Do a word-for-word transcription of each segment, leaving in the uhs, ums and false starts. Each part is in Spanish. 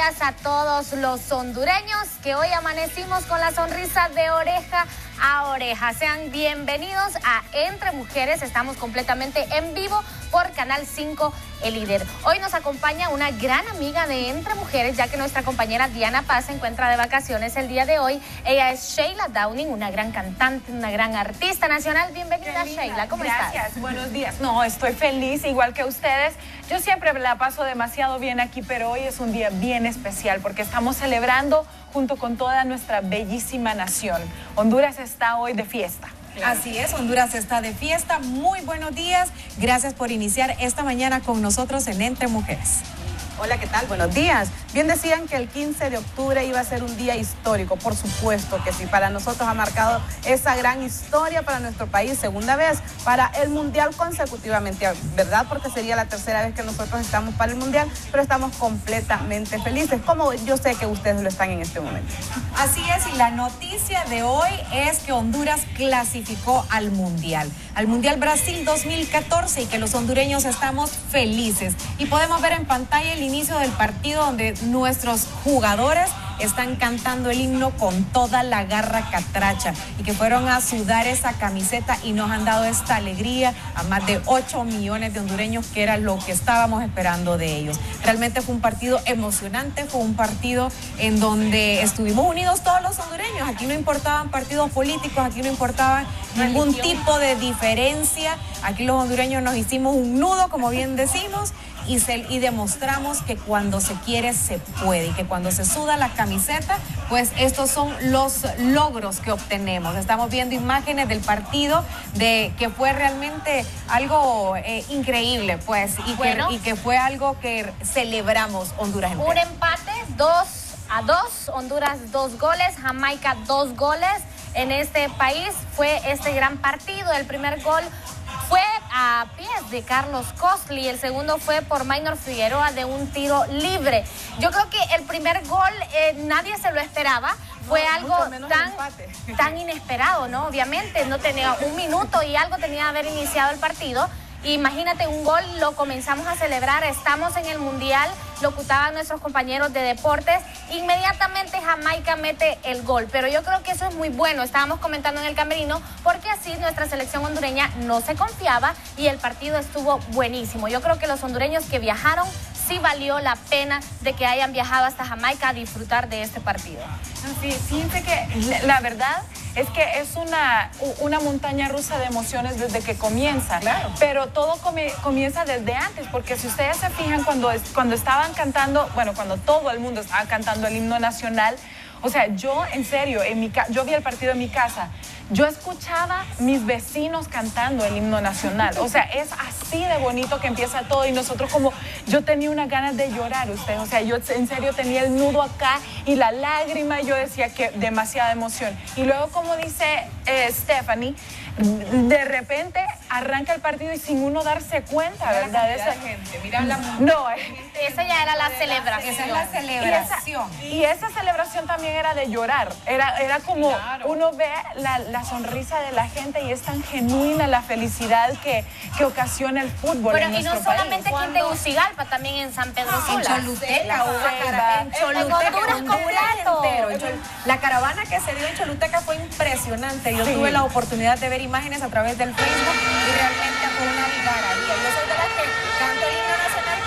días a todos los hondureños que hoy amanecimos con la sonrisa de oreja a oreja. Sean bienvenidos a Entre Mujeres. Estamos completamente en vivo por Canal cinco, El Líder. Hoy nos acompaña una gran amiga de Entre Mujeres, ya que nuestra compañera Diana Paz se encuentra de vacaciones el día de hoy. Ella es Sheila Downing, una gran cantante, una gran artista nacional. Bienvenida, Sheila. ¿Cómo Gracias. estás? Gracias, buenos días. No, estoy feliz, igual que ustedes. Yo siempre la paso demasiado bien aquí, pero hoy es un día bien especial porque estamos celebrando junto con toda nuestra bellísima nación. Honduras está hoy de fiesta. Así es, Honduras está de fiesta. Muy buenos días. Gracias por iniciar esta mañana con nosotros en Entre Mujeres. Hola, ¿qué tal? Buenos días. Bien decían que el quince de octubre iba a ser un día histórico, por supuesto que sí. Para nosotros ha marcado esa gran historia para nuestro país, segunda vez para el Mundial consecutivamente, ¿verdad? Porque sería la tercera vez que nosotros estamos para el Mundial, pero estamos completamente felices, como yo sé que ustedes lo están en este momento. Así es, y la noticia de hoy es que Honduras clasificó al Mundial, al Mundial Brasil dos mil catorce, y que los hondureños estamos felices. Y podemos ver en pantalla el inicio del partido donde nuestros jugadores están cantando el himno con toda la garra catracha y que fueron a sudar esa camiseta y nos han dado esta alegría a más de ocho millones de hondureños, que era lo que estábamos esperando de ellos. Realmente fue un partido emocionante, fue un partido en donde estuvimos unidos todos los hondureños. Aquí no importaban partidos políticos, aquí no importaba ningún tipo de diferencia. Aquí los hondureños nos hicimos un nudo, como bien decimos, y, se, y demostramos que cuando se quiere se puede, y que cuando se suda la camiseta, pues estos son los logros que obtenemos. Estamos viendo imágenes del partido, de que fue realmente algo eh, increíble, pues, y, bueno, que, y que fue algo que celebramos Honduras entera. Un empate, dos a dos, Honduras dos goles, Jamaica dos goles. En este país fue este gran partido. El primer gol fue a pies de Carlos Costly, el segundo fue por Maynor Figueroa de un tiro libre. Yo creo que el primer gol eh, nadie se lo esperaba, fue no, algo tan, tan inesperado, ¿no? Obviamente no tenía un minuto y algo tenía que haber iniciado el partido. Imagínate, un gol, lo comenzamos a celebrar, estamos en el Mundial, locutaban nuestros compañeros de deportes, inmediatamente Jamaica mete el gol, pero yo creo que eso es muy bueno, estábamos comentando en el camerino, porque así nuestra selección hondureña no se confiaba y el partido estuvo buenísimo. Yo creo que los hondureños que viajaron, sí valió la pena de que hayan viajado hasta Jamaica a disfrutar de este partido. Sí, fíjense que la verdad es que es una, una montaña rusa de emociones desde que comienza, claro. Pero todo come, comienza desde antes, porque si ustedes se fijan, cuando, cuando estaban cantando, bueno, cuando todo el mundo estaba cantando el himno nacional, o sea, yo en serio, en mi, yo vi el partido en mi casa, yo escuchaba mis vecinos cantando el himno nacional. O sea, es así de bonito que empieza todo, y nosotros como, yo tenía unas ganas de llorar, ustedes, o sea, yo en serio tenía el nudo acá y la lágrima, y yo decía que demasiada emoción. Y luego, como dice eh, Stephanie, de repente arranca el partido y sin uno darse cuenta, mira, ¿verdad? Esa gente, mira la no, esa ya era la celebración. Esa es la celebración. Y esa, y esa celebración también era de llorar. Era, era como, claro, uno ve la, la sonrisa de la gente y es tan genuina la felicidad que, que ocasiona el fútbol. Pero en y no nuestro solamente país. aquí en Tegucigalpa, también en San Pedro Sula. En Choluteca, en Choluteca, entero. En Chol la caravana que se dio en Choluteca fue impresionante. Yo sí. tuve la oportunidad de ver imágenes a través del Facebook y realmente fue una algarabía. Yo soy de las que canto el himno nacional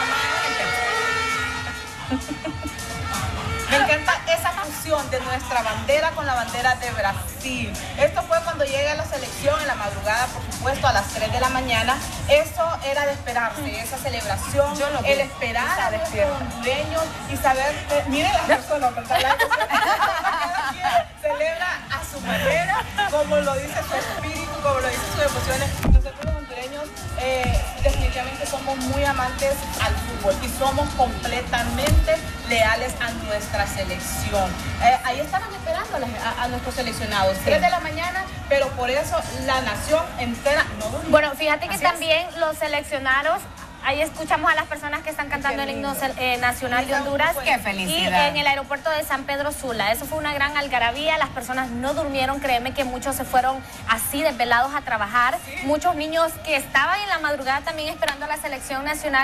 con la mano en Me encanta esa fusión de nuestra bandera con la bandera de Brasil. Esto fue cuando llega la selección en la madrugada, por supuesto, a las tres de la mañana. Eso era de esperarse, esa celebración, Yo lo el esperar a los hondureños y saber que, miren las personas, ¿verdad? Celebra a su manera, como lo dice su espíritu, como lo dicen sus emociones. Nosotros los hondureños eh, definitivamente somos muy amantes al fútbol y somos completamente leales a nuestra selección. Eh, ahí estaban esperando a, a nuestros seleccionados, sí. tres de la mañana, pero por eso la nación entera no durmió. Bueno, fíjate que Así también es. los seleccionados, ahí escuchamos a las personas que están cantando el himno eh, nacional de Honduras. ¡Qué felicidad! Y en el aeropuerto de San Pedro Sula. Eso fue una gran algarabía. Las personas no durmieron. Créeme que muchos se fueron así desvelados a trabajar. ¿Sí? Muchos niños que estaban en la madrugada también esperando a la selección nacional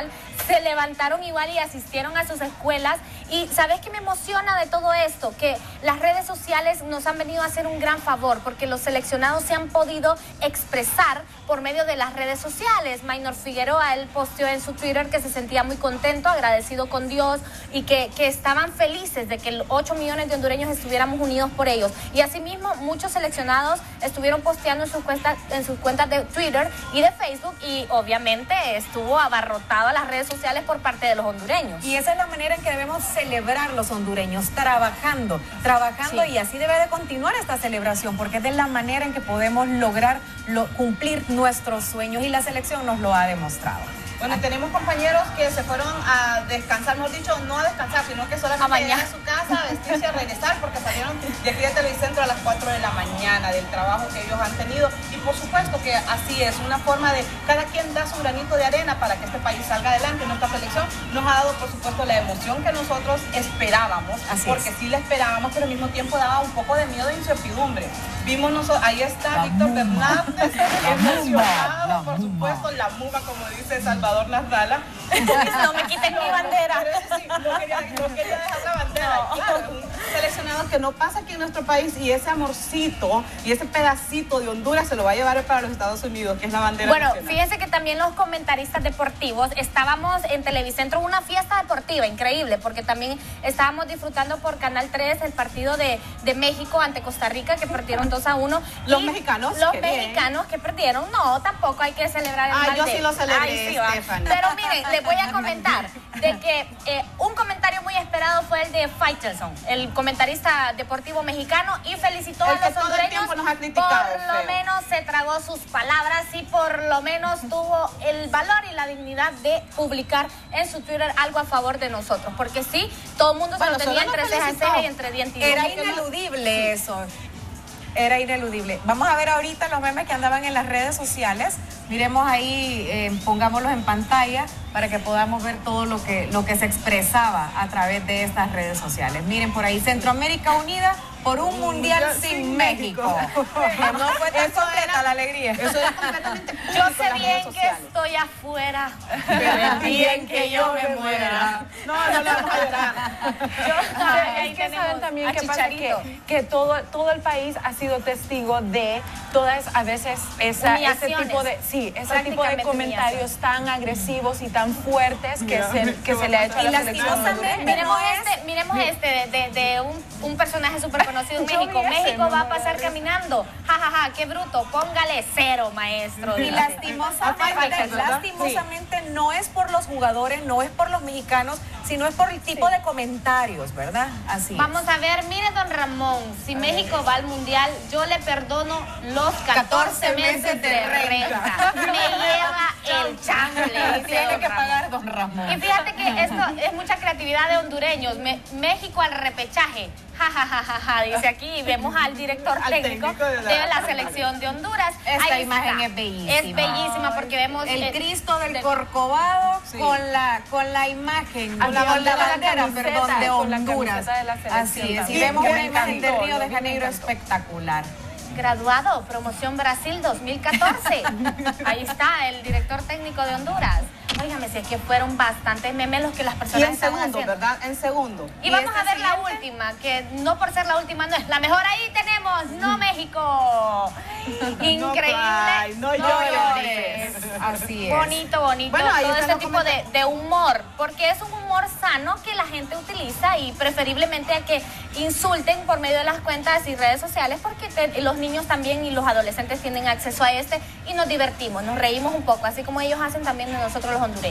se levantaron igual y asistieron a sus escuelas. Y ¿sabes qué me emociona de todo esto? Que las redes sociales nos han venido a hacer un gran favor, porque los seleccionados se han podido expresar por medio de las redes sociales. Maynor Figueroa, él posteó en su Twitter que se sentía muy contento, agradecido con Dios y que, que estaban felices de que ocho millones de hondureños estuviéramos unidos por ellos. Y asimismo, muchos seleccionados estuvieron posteando en sus cuentas, en sus cuentas de Twitter y de Facebook, y obviamente estuvo abarrotado a las redes sociales por parte de los hondureños. Y esa es la manera en que debemos celebrar los hondureños, trabajando, trabajando sí. Y así debe de continuar esta celebración, porque es de la manera en que podemos lograr lo, cumplir nuestros sueños, y la selección nos lo ha demostrado. Bueno, tenemos compañeros que se fueron a descansar, mejor dicho, no a descansar, sino que solamente llegaron a su casa, a vestirse, a regresar, porque salieron de aquí de Televicentro a las cuatro de la mañana, del trabajo que ellos han tenido. Y por supuesto que así es, una forma de cada quien da su granito de arena para que este país salga adelante. Nuestra selección nos ha dado, por supuesto, la emoción que nosotros esperábamos, así porque es. sí la esperábamos, pero al mismo tiempo daba un poco de miedo e incertidumbre. Vimos nosotros, ahí está la Víctor Muma. Fernández, emocionado, por supuesto, la Muma, como dice Salvador Nasralla. No me quiten mi bandera. Sí, no, quería, no quería dejar la bandera. No. Claro, un seleccionado que no pasa aquí en nuestro país, y ese amorcito y ese pedacito de Honduras se lo va a llevar para los Estados Unidos, que es la bandera Bueno, nacional. Fíjense que también los comentaristas deportivos estábamos en Televicentro, una fiesta deportiva increíble, porque también estábamos disfrutando por Canal tres el partido de, de México ante Costa Rica, que perdieron dos a uno. Los mexicanos. Los mexicanos bien. que perdieron, no, tampoco hay que celebrar el Ah, mal yo de... sí lo celebré, Ay, sí, Stephanie. Pero miren, les voy a comentar de que eh, un comentario muy esperado fue el de Faitelson, el comentarista deportivo mexicano, y felicitó el a los hondureños. Nos ha criticado, por lo feo. menos se tragó sus palabras y por lo menos tuvo el valor y la dignidad de publicar en su Twitter algo a favor de nosotros, porque sí, todo el mundo bueno, se lo tenía entre ceja y ceja y entre diente y diente. Era ineludible eso. Era ineludible. Vamos a ver ahorita los memes que andaban en las redes sociales. Miremos ahí, eh, pongámoslos en pantalla para que podamos ver todo lo que, lo que se expresaba a través de estas redes sociales. Miren por ahí, Centroamérica Unida por un mundial sin, sin México. México. No fue tan eso completa era, la alegría. Eso es completamente Yo sé bien que estoy afuera, pero es bien que yo me muera. No, no, no vamos a llorar. Yo, Ay, es que saben también que pasa que, que todo, todo el país ha sido testigo de todas, a veces, esa, ese tipo de, sí, ese tipo de comentarios tan agresivos y tan fuertes que, Mira, se, que se le ha hecho a la selección. Miremos este, miremos este de, de, de un, un personaje súper conocido en México. México va a pasar caminando. Ja, ja, ja, qué bruto. Póngale cero, maestro. Y lastimosamente, lastimosamente sí. no es por los jugadores, no es por los mexicanos, sino es por el tipo sí. de comentarios, ¿verdad? Así Vamos es. a ver, mire, don Ramón, si a México ver. va al mundial, yo le perdono los catorce meses de renta. renta. Me lleva el changle. Tiene que pagar don Ramón. Y fíjate que esto es mucha creatividad de hondureños. Me, México al repechaje. Ja, ja, ja, ja, ja, dice aquí, y vemos al director al técnico, técnico de, la... de la selección de Honduras. Esta Ahí imagen está. es bellísima. Es bellísima porque vemos el eh, Cristo del de... Corcovado sí. con la con la imagen, con la, con la bandera, perdón, de Honduras. De la Así es. También. Y vemos una imagen de Río de Janeiro espectacular. Graduado, promoción Brasil dos mil catorce. Ahí está el director técnico de Honduras. Óigame, si es que fueron bastantes memes los que las personas y en estaban segundo, haciendo. ¿verdad? En segundo. Y, y vamos este a ver siguiente? la última, que no por ser la última no es la mejor. Ahí tenemos, no México. Increíble. No, cry, no, no llores. Así es. Bonito, bonito. Bueno, todo este tipo de, de humor, porque es un humor sano que la gente utiliza y preferiblemente a que insulten por medio de las cuentas y redes sociales, porque te, los niños también y los adolescentes tienen acceso a este y nos divertimos, nos reímos un poco, así como ellos hacen también de nosotros los hondureños.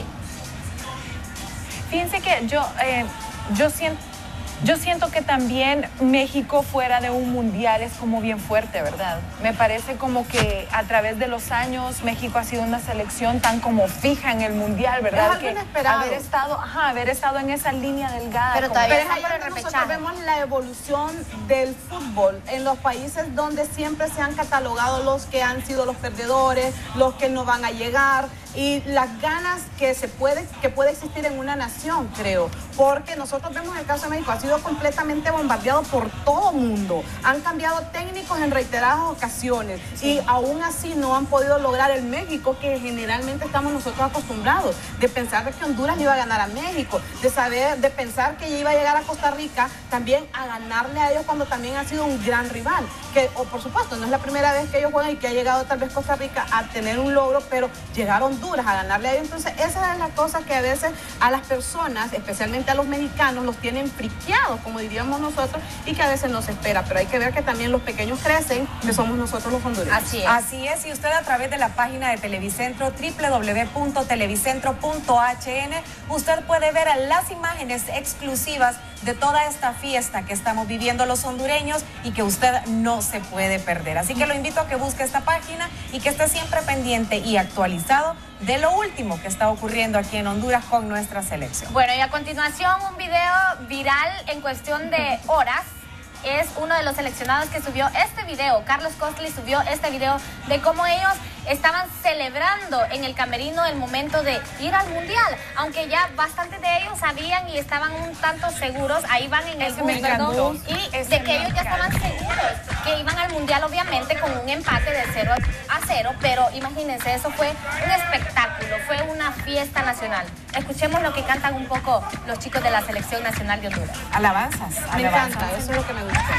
Fíjense que yo, eh, yo siento Yo siento que también México fuera de un mundial es como bien fuerte, ¿verdad? Me parece como que a través de los años México ha sido una selección tan como fija en el mundial, ¿verdad? Es algo que inesperado. haber estado, ajá, haber estado en esa línea delgada. Pero como todavía Pero está por el nosotros repechaje. vemos la evolución del fútbol en los países donde siempre se han catalogado los que han sido los perdedores, los que no van a llegar. y las ganas que se puede, que puede existir en una nación, creo, porque nosotros vemos el caso de México, ha sido completamente bombardeado por todo mundo, han cambiado técnicos en reiteradas ocasiones y aún así no han podido lograr el México que generalmente estamos nosotros acostumbrados, de pensar de que Honduras le iba a ganar a México, de saber, de pensar que iba a llegar a Costa Rica también a ganarle a ellos cuando también ha sido un gran rival, que o por supuesto no es la primera vez que ellos juegan y que ha llegado tal vez Costa Rica a tener un logro, pero llegar a Honduras a ganarle a ellos, entonces esa es la cosa que a veces a las personas, especialmente a los mexicanos, los tienen friqueados, como diríamos nosotros, y que a veces no se espera, pero hay que ver que también los pequeños crecen, que somos nosotros los hondureños. Así es. Así es, y usted a través de la página de Televicentro, doble u doble u doble u punto televicentro punto h n, usted puede ver las imágenes exclusivas de toda esta fiesta que estamos viviendo los hondureños y que usted no se puede perder. Así que lo invito a que busque esta página y que esté siempre pendiente y actualizado de lo último que está ocurriendo aquí en Honduras con nuestra selección. Bueno, y a continuación un video viral en cuestión de horas. Es uno de los seleccionados que subió este video. Carlos Costly subió este video de cómo ellos estaban celebrando en el camerino el momento de ir al mundial, aunque ya bastantes de ellos sabían y estaban un tanto seguros, ahí van en el bus, perdón, y Ese de que ellos ya estaban seguros que iban al mundial, obviamente con un empate de cero a cero, pero imagínense, eso fue un espectáculo, fue una fiesta nacional. Escuchemos lo que cantan un poco los chicos de la Selección Nacional de Honduras. Alabanzas. Me alabanzas. encanta, eso es lo que me gusta.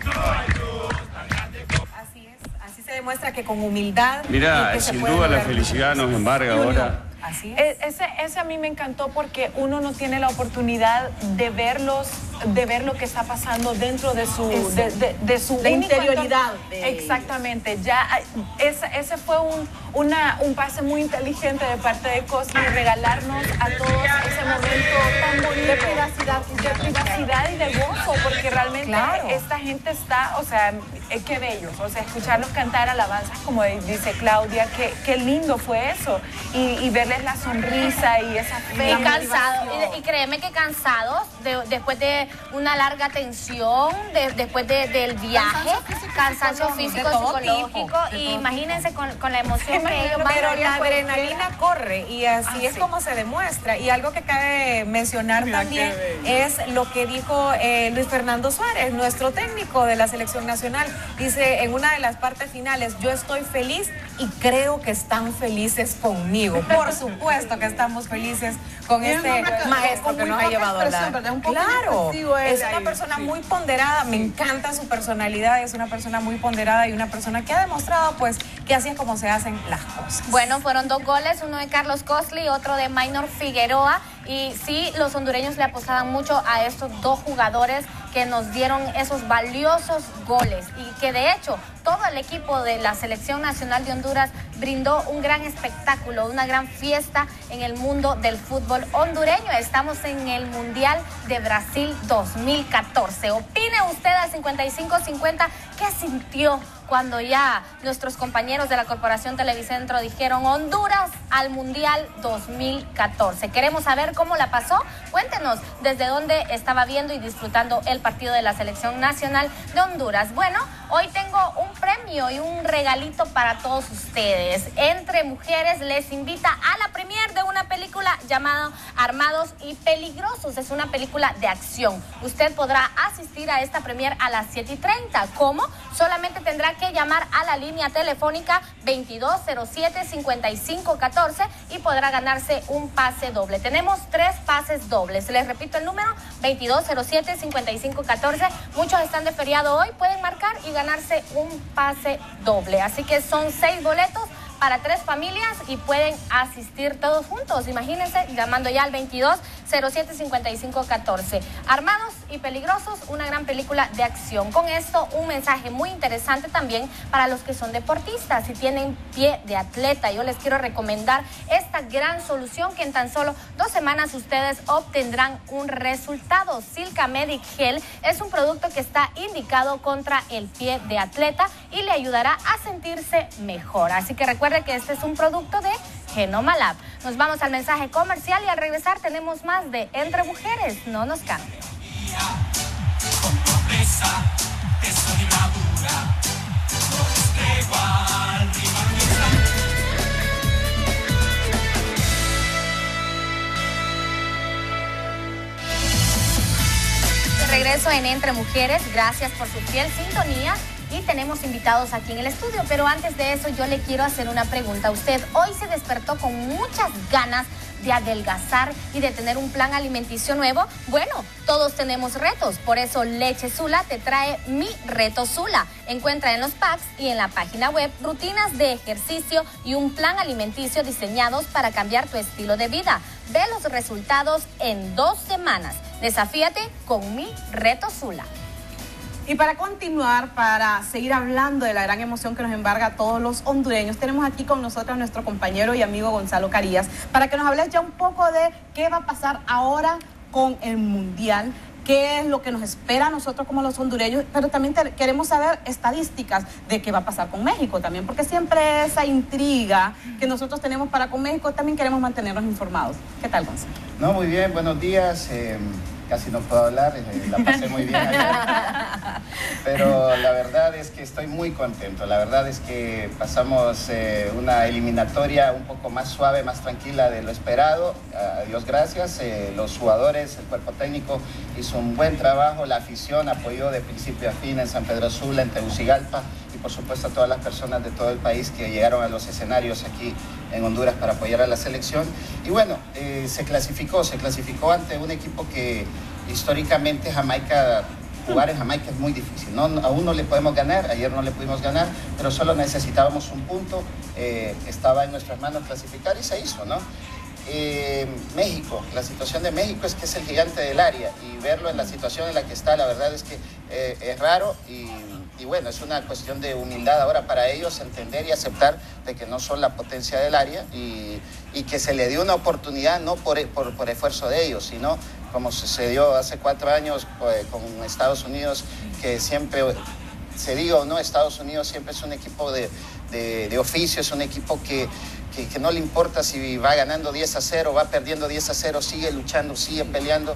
Así es, así se demuestra que con humildad. Mira, que se sin puede duda la lograr felicidad nos embarga mucho. ahora. Así es. E- Ese, ese a mí me encantó porque uno no tiene la oportunidad de verlos, de ver lo que está pasando dentro de su, de, de, de su La único interioridad entorno. de ellos. Exactamente. Ya ese, ese fue un, una, un pase muy inteligente de parte de Costly, regalarnos a todos ese momento tan bonito De privacidad. de privacidad y de gozo, porque realmente Claro. esta gente está, o sea, eh, qué bellos, o sea, escucharlos cantar alabanzas, como dice Claudia, qué, qué lindo fue eso, y, y verles la sonrisa y esa fe. Y cansados, y, y créeme que cansados, de, después de una larga tensión, de, después de, del viaje, cansancio físico, de todo psicológico, tipo, de y todo imagínense con, con la emoción que ellos van Pero a la vivir. adrenalina corre y así Ah, es sí. como se demuestra. Y algo que cabe mencionar también es lo que dijo eh, Luis Fernando Suárez, nuestro técnico de la Selección Nacional. Dice en una de las partes finales, yo estoy feliz y creo que están felices conmigo. Por supuesto que estamos felices con Y es este un hombre que- maestro con que muy nos ha poca llevado a expresión, la... ¿verdad? Un poco Claro, inexpresivo él es una ahí, persona sí. muy ponderada, me encanta su personalidad, es una persona muy ponderada y una persona que ha demostrado pues que así es como se hacen las cosas. Bueno, fueron dos goles, uno de Carlos Costly y otro de Maynor Figueroa. Y sí, los hondureños le apostaban mucho a estos dos jugadores que nos dieron esos valiosos goles. Y que de hecho, todo el equipo de la Selección Nacional de Honduras brindó un gran espectáculo, una gran fiesta en el mundo del fútbol hondureño. Estamos en el Mundial de Brasil dos mil catorce. Opine usted al cincuenta y cinco cincuenta, ¿qué sintió cuando ya nuestros compañeros de la Corporación Televicentro dijeron Honduras al Mundial dos mil catorce? Queremos saber cómo la pasó. Cuéntenos desde dónde estaba viendo y disfrutando el partido de la Selección Nacional de Honduras. Bueno, hoy tengo un premio y un regalito para todos ustedes. Entre Mujeres les invita a la premier de una película llamada Armados y Peligrosos. Es una película de acción. Usted podrá asistir a esta premier a las siete y treinta. ¿Cómo? Solamente tendrá que llamar a la línea telefónica veintidós cero siete cincuenta y cinco catorce y podrá ganarse un pase doble. Tenemos tres pases dobles. Les repito el número, veintidós cero siete cincuenta y cinco catorce. Muchos están de feriado hoy, pueden marcar y ganarse un pase doble. Así que son seis boletos para tres familias y pueden asistir todos juntos. Imagínense, llamando ya al veintidós cero siete cincuenta y cinco catorce. Armados y Peligrosos, una gran película de acción. Con esto, un mensaje muy interesante también para los que son deportistas. Si tienen pie de atleta, yo les quiero recomendar esta gran solución que en tan solo dos semanas ustedes obtendrán un resultado. Silca Medic Gel es un producto que está indicado contra el pie de atleta y le ayudará a sentirse mejor. Así que recuerde que este es un producto de Genoma Lab. Nos vamos al mensaje comercial y al regresar tenemos más de Entre Mujeres. No nos cambien. Con promesa, desanimadura, no es tregua al rival. regreso en Entre Mujeres. Gracias por su fiel sintonía y tenemos invitados aquí en el estudio. Pero antes de eso, yo le quiero hacer una pregunta a usted. Hoy se despertó con muchas ganas de adelgazar y de tener un plan alimenticio nuevo. Bueno, todos tenemos retos, por eso Leche Zula te trae Mi Reto Zula. Encuentra en los packs y en la página web rutinas de ejercicio y un plan alimenticio diseñados para cambiar tu estilo de vida. Ve los resultados en dos semanas. Desafíate con Mi Reto Zula. Y para continuar, para seguir hablando de la gran emoción que nos embarga a todos los hondureños, tenemos aquí con nosotros a nuestro compañero y amigo Gonzalo Carías, para que nos hable ya un poco de qué va a pasar ahora con el Mundial, qué es lo que nos espera a nosotros como los hondureños, pero también te, queremos saber estadísticas de qué va a pasar con México también, porque siempre esa intriga que nosotros tenemos para con México, también queremos mantenernos informados. ¿Qué tal, Gonzalo? No, muy bien, buenos días. Eh... Casi no puedo hablar, eh, la pasé muy bien ayer, pero la verdad es que estoy muy contento. La verdad es que pasamos eh, una eliminatoria un poco más suave, más tranquila de lo esperado. A Dios gracias, eh, los jugadores, el cuerpo técnico hizo un buen trabajo, la afición apoyó de principio a fin en San Pedro Sula, en Tegucigalpa, y por supuesto a todas las personas de todo el país que llegaron a los escenarios aquí en Honduras para apoyar a la selección. Y bueno, eh, se clasificó, se clasificó ante un equipo que históricamente Jamaica, jugar en Jamaica es muy difícil, ¿no? Aún no le podemos ganar, ayer no le pudimos ganar, pero solo necesitábamos un punto, eh, estaba en nuestras manos clasificar y se hizo, ¿no? Eh, México, la situación de México es que es el gigante del área y verlo en la situación en la que está, la verdad es que eh, es raro y, y bueno, es una cuestión de humildad ahora para ellos entender y aceptar de que no son la potencia del área y, y que se le dio una oportunidad no por, por, por esfuerzo de ellos, sino como sucedió hace cuatro años pues, con Estados Unidos, que siempre, se diga o no, Estados Unidos siempre es un equipo de, de, de oficio, es un equipo que Que, que no le importa si va ganando diez a cero, va perdiendo diez a cero, sigue luchando, sigue peleando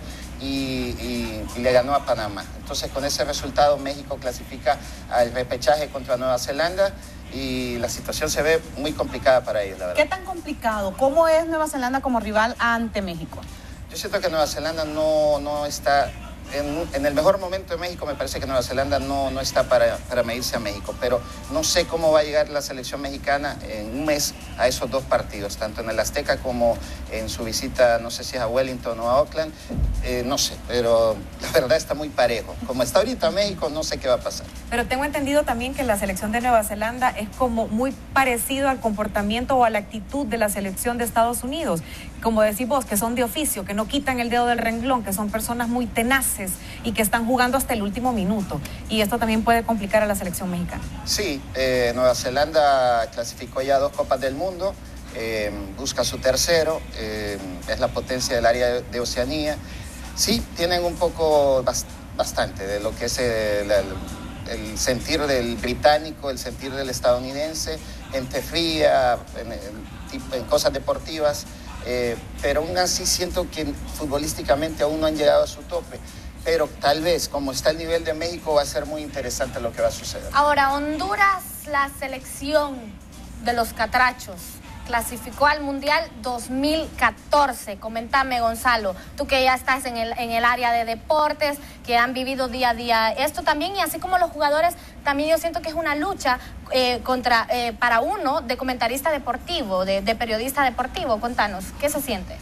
y, y, y le ganó a Panamá. Entonces con ese resultado México clasifica al repechaje contra Nueva Zelanda y la situación se ve muy complicada para ellos, la verdad. ¿Qué tan complicado? ¿Cómo es Nueva Zelanda como rival ante México? Yo siento que Nueva Zelanda no, no está... En, en el mejor momento de México me parece que Nueva Zelanda no, no está para, para medirse a México, pero no sé cómo va a llegar la selección mexicana en un mes a esos dos partidos, tanto en el Azteca como en su visita, no sé si es a Wellington o a Auckland, eh, no sé, pero la verdad está muy parejo. Como está ahorita México, no sé qué va a pasar. Pero tengo entendido también que la selección de Nueva Zelanda es como muy parecido al comportamiento o a la actitud de la selección de Estados Unidos, como decís vos, que son de oficio, que no quitan el dedo del renglón, que son personas muy tenaces y que están jugando hasta el último minuto. Y esto también puede complicar a la selección mexicana. Sí, eh, Nueva Zelanda clasificó ya dos Copas del Mundo, eh, busca su tercero, eh, es la potencia del área de Oceanía. Sí, tienen un poco, bastante, de lo que es el, el, el sentir del británico, el sentir del estadounidense, gente fría, en, en, en cosas deportivas, eh, pero aún así siento que futbolísticamente aún no han llegado a su tope. Pero tal vez, como está el nivel de México, va a ser muy interesante lo que va a suceder. Ahora, Honduras, la selección de los catrachos, clasificó al Mundial dos mil catorce. Coméntame, Gonzalo, tú que ya estás en el, en el área de deportes, que han vivido día a día esto también, y así como los jugadores, también yo siento que es una lucha eh, contra, eh, para uno de comentarista deportivo, de, de periodista deportivo. Contanos, ¿qué se siente?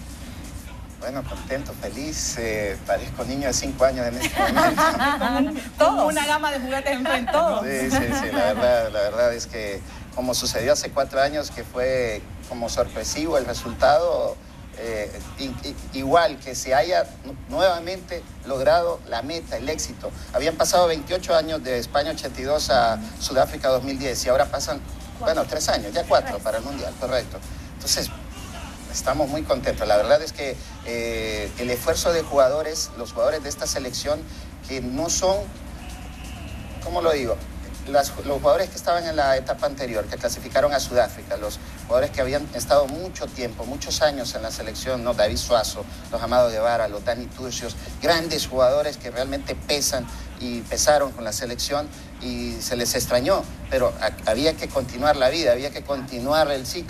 Bueno, contento, feliz, eh, parezco niño de cinco años en este momento. Como una gama de juguetes enfrente. Sí, sí, sí, la verdad, la verdad es que como sucedió hace cuatro años, que fue como sorpresivo el resultado, eh, i, i, igual que se haya nuevamente logrado la meta, el éxito. Habían pasado veintiocho años de España ochenta y dos a Sudáfrica dos mil diez y ahora pasan, bueno, tres años, ya cuatro para el Mundial, correcto. Entonces, estamos muy contentos. La verdad es que eh, el esfuerzo de jugadores, los jugadores de esta selección, que no son, ¿cómo lo digo? Las, los jugadores que estaban en la etapa anterior, que clasificaron a Sudáfrica, los jugadores que habían estado mucho tiempo, muchos años en la selección, ¿no? David Suazo, los Amado Guevara, los Dani Turcios, grandes jugadores que realmente pesan y pesaron con la selección y se les extrañó, pero a, había que continuar la vida, había que continuar el ciclo.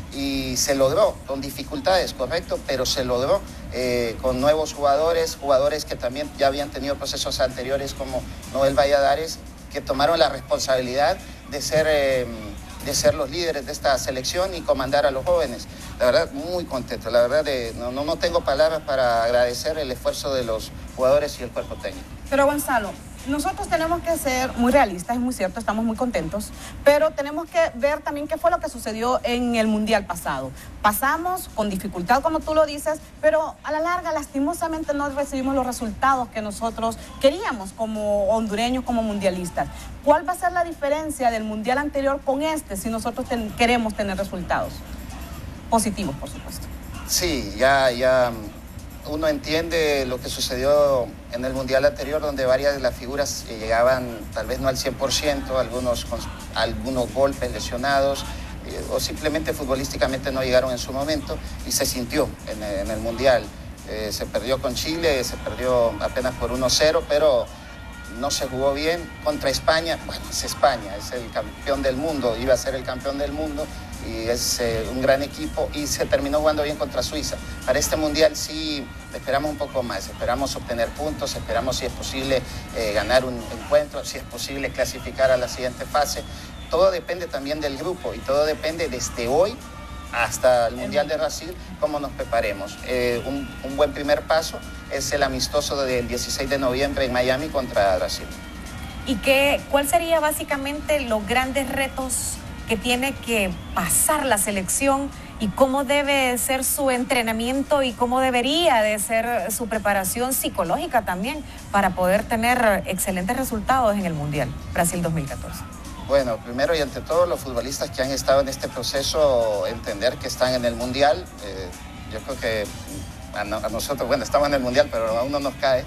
y se logró, con dificultades, correcto, pero se logró eh, con nuevos jugadores, jugadores que también ya habían tenido procesos anteriores como Noel Valladares, que tomaron la responsabilidad de ser, eh, de ser los líderes de esta selección y comandar a los jóvenes. La verdad, muy contento, la verdad, de, no, no, no tengo palabras para agradecer el esfuerzo de los jugadores y el cuerpo técnico. Pero Gonzalo, nosotros tenemos que ser muy realistas, es muy cierto, estamos muy contentos, pero tenemos que ver también qué fue lo que sucedió en el Mundial pasado. Pasamos con dificultad, como tú lo dices, pero a la larga, lastimosamente, no recibimos los resultados que nosotros queríamos como hondureños, como mundialistas. ¿Cuál va a ser la diferencia del Mundial anterior con este si nosotros ten- queremos tener resultados positivos, por supuesto? Sí, ya, ya uno entiende lo que sucedió en el Mundial anterior, donde varias de las figuras llegaban tal vez no al cien por ciento, algunos con algunos golpes, lesionados, eh, o simplemente futbolísticamente no llegaron en su momento, y se sintió en, en el Mundial. Eh, se perdió con Chile, se perdió apenas por uno cero, pero no se jugó bien. Contra España, bueno, es España, es el campeón del mundo, iba a ser el campeón del mundo, y es eh, un gran equipo, y se terminó jugando bien contra Suiza. Para este Mundial sí esperamos un poco más, esperamos obtener puntos, esperamos si es posible eh, ganar un encuentro, si es posible clasificar a la siguiente fase. Todo depende también del grupo y todo depende desde hoy hasta el Mundial de Brasil, cómo nos preparemos. Eh, un, un buen primer paso es el amistoso del dieciséis de noviembre en Miami contra Brasil. ¿Y qué, cuál sería básicamente los grandes retos que tiene que pasar la selección y cómo debe ser su entrenamiento y cómo debería de ser su preparación psicológica también para poder tener excelentes resultados en el Mundial Brasil dos mil catorce? Bueno, primero y ante todo, los futbolistas que han estado en este proceso, entender que están en el Mundial. Eh, yo creo que a, no, a nosotros, bueno, estamos en el Mundial, pero a uno nos cae.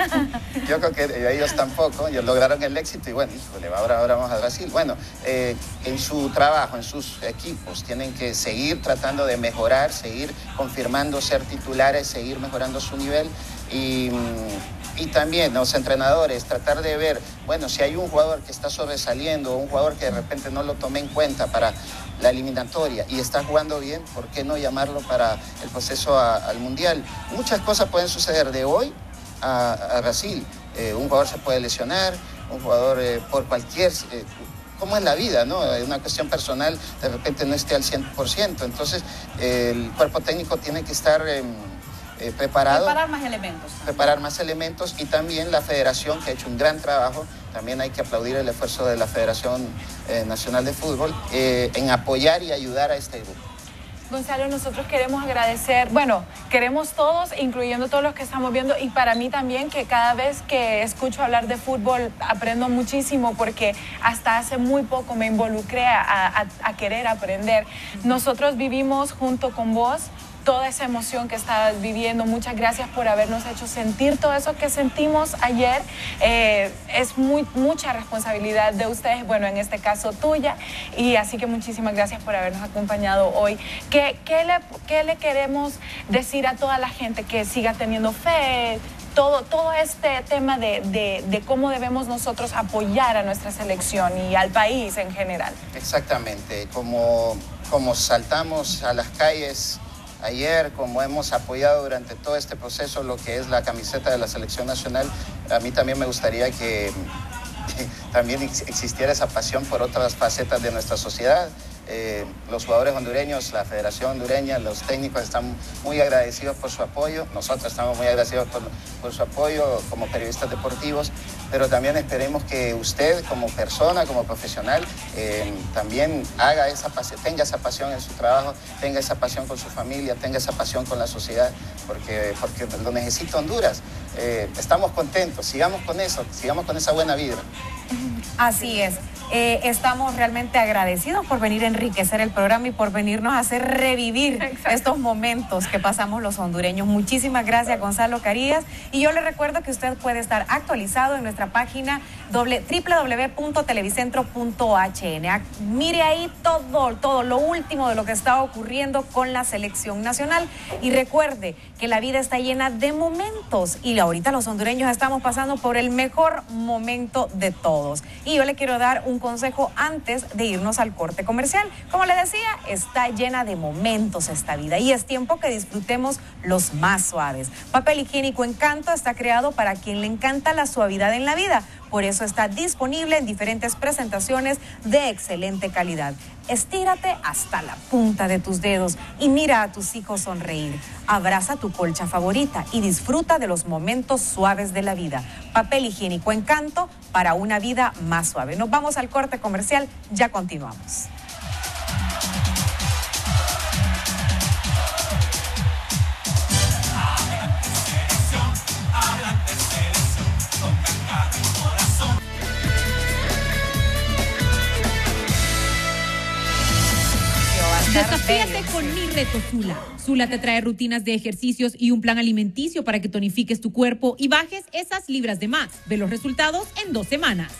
Yo creo que ellos tampoco, ellos lograron el éxito y bueno, híjole, ahora, ahora vamos a Brasil. Bueno, eh, en su trabajo, en sus equipos, tienen que seguir tratando de mejorar, seguir confirmando ser titulares, seguir mejorando su nivel y... Y también los entrenadores, tratar de ver, bueno, si hay un jugador que está sobresaliendo, un jugador que de repente no lo tomé en cuenta para la eliminatoria y está jugando bien, ¿por qué no llamarlo para el proceso a, al Mundial? Muchas cosas pueden suceder de hoy a, a Brasil. Eh, un jugador se puede lesionar, un jugador eh, por cualquier... Eh, como es la vida, ¿no? Es una cuestión personal, de repente no esté al cien por ciento. Entonces, eh, el cuerpo técnico tiene que estar... Eh, Eh, preparado, preparar más elementos. Preparar más elementos y también la federación, que ha hecho un gran trabajo. También hay que aplaudir el esfuerzo de la Federación eh, Nacional de Fútbol eh, en apoyar y ayudar a este grupo. Gonzalo, nosotros queremos agradecer, bueno, queremos todos, incluyendo todos los que estamos viendo, y para mí también, que cada vez que escucho hablar de fútbol aprendo muchísimo, porque hasta hace muy poco me involucré a, a, a querer aprender. Nosotros vivimos junto con vos toda esa emoción que estabas viviendo. Muchas gracias por habernos hecho sentir todo eso que sentimos ayer. Eh, es muy, mucha responsabilidad de ustedes, bueno, en este caso tuya, y así que muchísimas gracias por habernos acompañado hoy. ¿Qué, qué, le, qué le queremos decir a toda la gente que siga teniendo fe? Todo, todo este tema de, de, de cómo debemos nosotros apoyar a nuestra selección y al país en general. Exactamente, como, como saltamos a las calles ayer, como hemos apoyado durante todo este proceso lo que es la camiseta de la selección nacional, a mí también me gustaría que, que también existiera esa pasión por otras facetas de nuestra sociedad. Eh, los jugadores hondureños, la Federación Hondureña, los técnicos están muy agradecidos por su apoyo, nosotros estamos muy agradecidos por, por su apoyo como periodistas deportivos, pero también esperemos que usted como persona, como profesional, eh, también haga esa pasión, tenga esa pasión en su trabajo, tenga esa pasión con su familia, tenga esa pasión con la sociedad, porque, porque lo necesita Honduras. Eh, estamos contentos, sigamos con eso, sigamos con esa buena vibra. Así es. Eh, estamos realmente agradecidos por venir a enriquecer el programa y por venirnos a hacer revivir Exacto. estos momentos que pasamos los hondureños. Muchísimas gracias, Gonzalo Carías. Y yo le recuerdo que usted puede estar actualizado en nuestra página doble, doble u doble u doble u punto televicentro punto h n. Mire ahí todo, todo lo último de lo que está ocurriendo con la selección nacional. Y recuerde que la vida está llena de momentos y ahorita los hondureños estamos pasando por el mejor momento de todos. Y yo le quiero dar un consejo antes de irnos al corte comercial. Como les decía, está llena de momentos esta vida y es tiempo que disfrutemos los más suaves. Papel higiénico Encanto está creado para quien le encanta la suavidad en la vida. Por eso está disponible en diferentes presentaciones de excelente calidad. Estírate hasta la punta de tus dedos y mira a tus hijos sonreír. Abraza tu colcha favorita y disfruta de los momentos suaves de la vida. Papel higiénico Encanto para una vida más suave. Nos vamos al corte comercial, ya continuamos. Desafíate con Mi Reto Sula. Sula te trae rutinas de ejercicios y un plan alimenticio para que tonifiques tu cuerpo y bajes esas libras de más. Ve los resultados en dos semanas.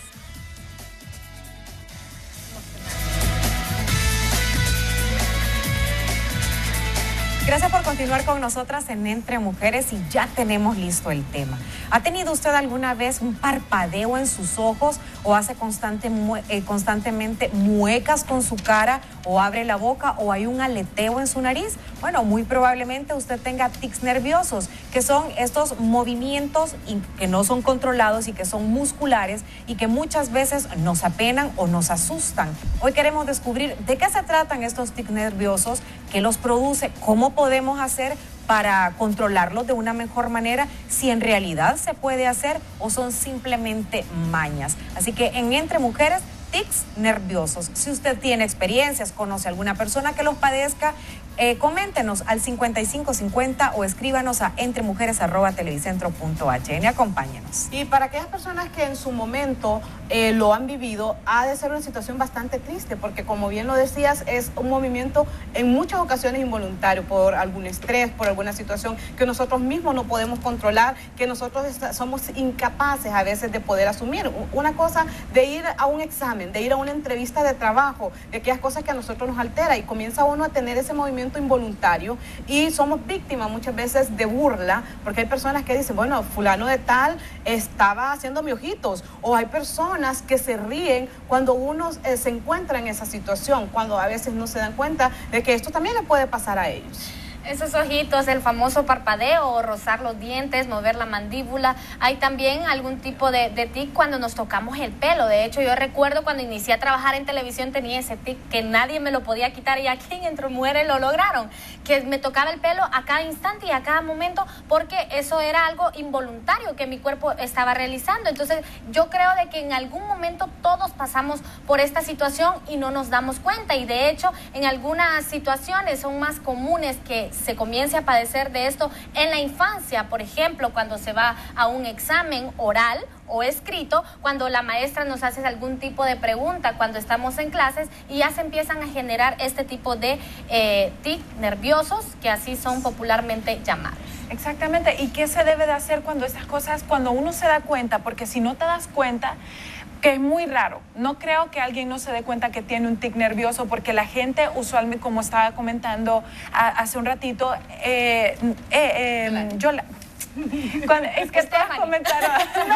Gracias por continuar con nosotras en Entre Mujeres y ya tenemos listo el tema. ¿Ha tenido usted alguna vez un parpadeo en sus ojos o hace constante, eh, constantemente muecas con su cara o abre la boca o hay un aleteo en su nariz? Bueno, muy probablemente usted tenga tics nerviosos, que son estos movimientos que no son controlados y que son musculares y que muchas veces nos apenan o nos asustan. Hoy queremos descubrir de qué se tratan estos tics nerviosos, qué los produce, cómo podemos hacer para controlarlos de una mejor manera, si en realidad se puede hacer o son simplemente mañas. Así que en Entre Mujeres, tics nerviosos. Si usted tiene experiencias, conoce a alguna persona que los padezca, eh, coméntenos al cincuenta y cinco cincuenta o escríbanos a entremujeres arroba televicentro punto h n. Acompáñenos. Y para aquellas personas que en su momento eh, lo han vivido, ha de ser una situación bastante triste, porque como bien lo decías, es un movimiento en muchas ocasiones involuntario por algún estrés, por alguna situación que nosotros mismos no podemos controlar, que nosotros somos incapaces a veces de poder asumir. Una cosa de ir a un examen, de ir a una entrevista de trabajo, de aquellas cosas que a nosotros nos altera y comienza uno a tener ese movimiento involuntario y somos víctimas muchas veces de burla, porque hay personas que dicen, bueno, fulano de tal estaba haciéndome ojitos, o hay personas que se ríen cuando uno eh, se encuentra en esa situación, cuando a veces no se dan cuenta de que esto también le puede pasar a ellos. Esos ojitos, el famoso parpadeo, rozar los dientes, mover la mandíbula. Hay también algún tipo de, de tic cuando nos tocamos el pelo. De hecho, yo recuerdo cuando inicié a trabajar en televisión tenía ese tic que nadie me lo podía quitar y aquí en Entre Mujeres lo lograron. Que me tocaba el pelo a cada instante y a cada momento porque eso era algo involuntario que mi cuerpo estaba realizando. Entonces, yo creo de que en algún momento todos pasamos por esta situación y no nos damos cuenta. Y de hecho, en algunas situaciones son más comunes que se comience a padecer de esto en la infancia, por ejemplo, cuando se va a un examen oral o escrito, cuando la maestra nos hace algún tipo de pregunta cuando estamos en clases y ya se empiezan a generar este tipo de eh, tics nerviosos, que así son popularmente llamados. Exactamente, ¿y qué se debe de hacer cuando estas cosas, cuando uno se da cuenta? Porque si no te das cuenta, que es muy raro. No creo que alguien no se dé cuenta que tiene un tic nervioso, porque la gente usualmente, como estaba comentando a, hace un ratito, eh, eh, eh, yo la... Cuando, es que ustedes comentaron... ¡No!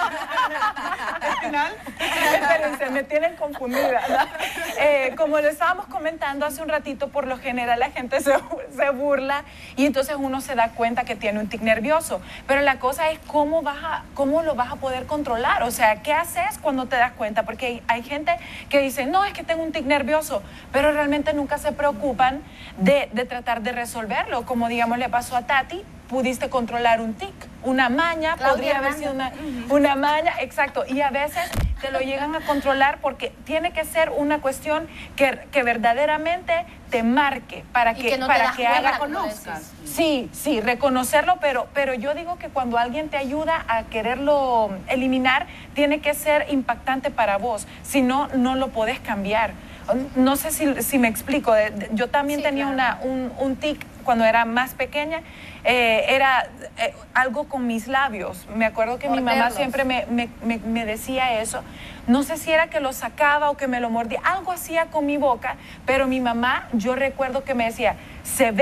Al final, espérense, me tienen confundida, ¿no? Eh, como lo estábamos comentando hace un ratito, por lo general la gente se, se burla y entonces uno se da cuenta que tiene un tic nervioso. Pero la cosa es cómo, vas a, cómo lo vas a poder controlar. O sea, ¿qué haces cuando te das cuenta? Porque hay, hay gente que dice, no, es que tengo un tic nervioso, pero realmente nunca se preocupan de, de tratar de resolverlo. Como, digamos, le pasó a Tati, pudiste controlar un tic, una maña, Claudia podría haber sido una, una maña, exacto, y a veces te lo llegan a controlar porque tiene que ser una cuestión que, que verdaderamente te marque para que, que no para te que haga conozcas. Sí, sí, reconocerlo, pero, pero yo digo que cuando alguien te ayuda a quererlo eliminar, tiene que ser impactante para vos, si no, no lo podés cambiar. No sé si, si me explico, yo también sí, tenía claro. una, un, un tic cuando era más pequeña, eh, era eh, algo con mis labios. Me acuerdo que Morderlos. mi mamá siempre me, me, me, me decía eso. No sé si era que lo sacaba o que me lo mordía, algo hacía con mi boca, pero mi mamá, yo recuerdo que me decía, se ve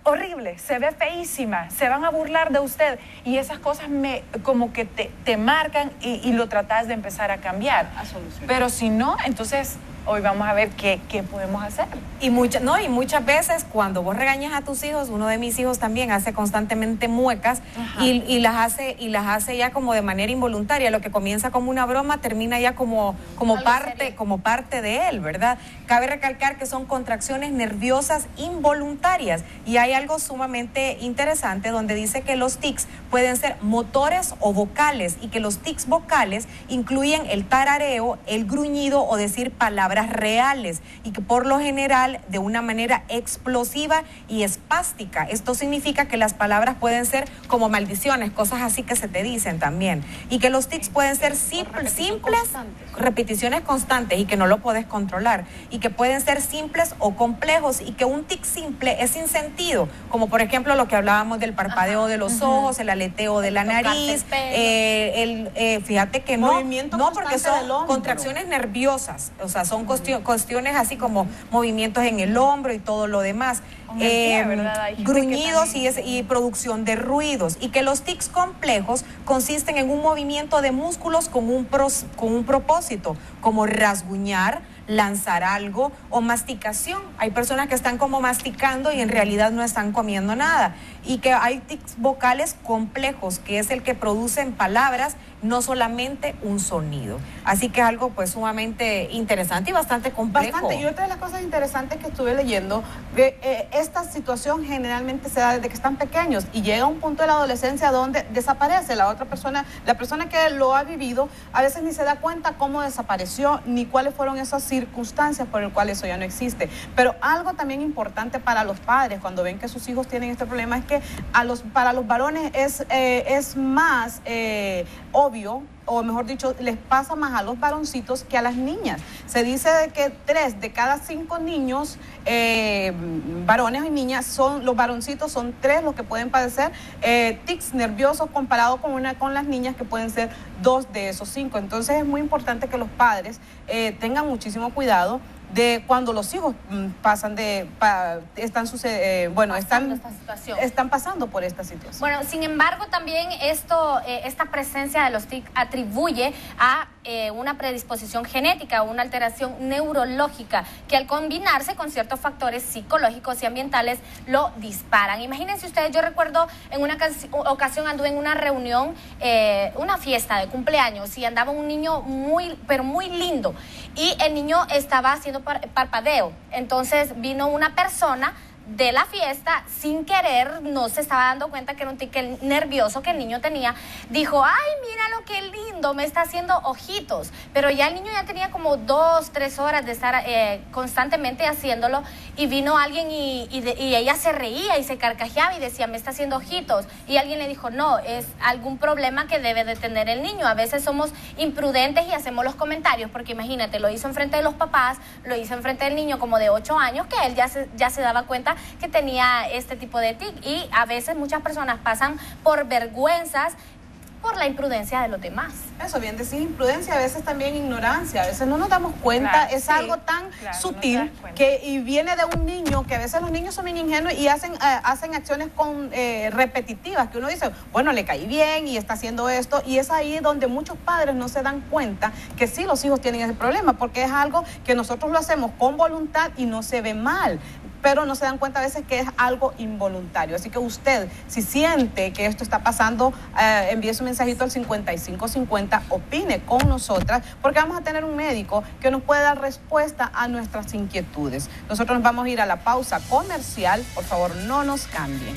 horrible, se ve feísima, se van a burlar de usted y esas cosas me como que te, te marcan y, y lo tratas de empezar a cambiar. A solucionar. Pero si no, entonces hoy vamos a ver qué, qué podemos hacer. Y, mucha, no, y muchas veces cuando vos regañas a tus hijos, uno de mis hijos también hace constantemente muecas y, y, las hace, y las hace ya como de manera involuntaria. Lo que comienza como una broma termina ya como, como, parte, como parte de él, ¿verdad? Cabe recalcar que son contracciones nerviosas involuntarias y hay algo sumamente interesante donde dice que los tics pueden ser motores o vocales y que los tics vocales incluyen el tarareo, el gruñido o decir palabras reales y que por lo general de una manera explosiva y espástica. Esto significa que las palabras pueden ser como maldiciones, cosas así que se te dicen también. Y que los tics pueden ser simple, simples, repeticiones constantes y que no lo puedes controlar. Y que pueden ser simples o complejos y que un tic simple es sin sentido, como por ejemplo lo que hablábamos del parpadeo Ajá. de los uh-huh. ojos, el aleteo de la nariz, eh, el, eh, fíjate que no, no porque son contracciones nerviosas, o sea, son cuestiones así como movimientos en el hombro y todo lo demás, eh, pie, gruñidos y, es, y producción de ruidos, y que los tics complejos consisten en un movimiento de músculos con un, pros, con un propósito, como rasguñar, lanzar algo o masticación. Hay personas que están como masticando y en realidad no están comiendo nada. Y que hay tics vocales complejos, que es el que producen palabras, no solamente un sonido. Así que es algo pues sumamente interesante y bastante complejo. Bastante. Y otra de las cosas interesantes que estuve leyendo, de, eh, esta situación generalmente se da desde que están pequeños y llega a un punto de la adolescencia donde desaparece la otra persona, la persona que lo ha vivido, a veces ni se da cuenta cómo desapareció, ni cuáles fueron esas circunstancias por el cual eso ya no existe. Pero algo también importante para los padres cuando ven que sus hijos tienen este problema es que a los, para los varones es, eh, es más eh, obvio, o mejor dicho, les pasa más a los varoncitos que a las niñas. Se dice de que tres de cada cinco niños, eh, varones y niñas, son los varoncitos, son tres los que pueden padecer eh, tics nerviosos comparado con, una, con las niñas que pueden ser dos de esos cinco. Entonces es muy importante que los padres eh, tengan muchísimo cuidado de cuando los hijos pasan de, pa, están sucede, eh, bueno, están, están pasando por esta situación. Bueno, sin embargo, también esto, eh, esta presencia de los tics atribuye a eh, una predisposición genética, una alteración neurológica que al combinarse con ciertos factores psicológicos y ambientales lo disparan. Imagínense ustedes, yo recuerdo en una ocasión anduve en una reunión, eh, una fiesta de cumpleaños y andaba un niño muy, pero muy lindo y el niño estaba haciendo parpadeo. Entonces vino una persona de la fiesta, sin querer, no se estaba dando cuenta que era un tic nervioso que el niño tenía, dijo, ay, mira lo que lindo, me está haciendo ojitos, pero ya el niño ya tenía como dos, tres horas de estar eh, constantemente haciéndolo y vino alguien y, y, de, y ella se reía y se carcajeaba y decía, me está haciendo ojitos, y alguien le dijo, no, es algún problema que debe de tener el niño. A veces somos imprudentes y hacemos los comentarios, porque imagínate, lo hizo enfrente de los papás, lo hizo enfrente del niño como de ocho años, que él ya se, ya se daba cuenta que tenía este tipo de tic, y a veces muchas personas pasan por vergüenzas por la imprudencia de los demás. Eso, bien decir imprudencia, a veces también ignorancia, a veces no nos damos cuenta, claro, es sí, algo tan claro, sutil no que y viene de un niño, que a veces los niños son bien ingenuos y hacen, eh, hacen acciones con, eh, repetitivas, que uno dice, bueno, le caí bien y está haciendo esto, y es ahí donde muchos padres no se dan cuenta que sí los hijos tienen ese problema, porque es algo que nosotros lo hacemos con voluntad y no se ve mal, pero no se dan cuenta a veces que es algo involuntario. Así que usted, si siente que esto está pasando, eh, envíe su mensajito al cincuenta y cinco cincuenta, opine con nosotras, porque vamos a tener un médico que nos puede dar respuesta a nuestras inquietudes. Nosotros nos vamos a ir a la pausa comercial. Por favor, no nos cambien.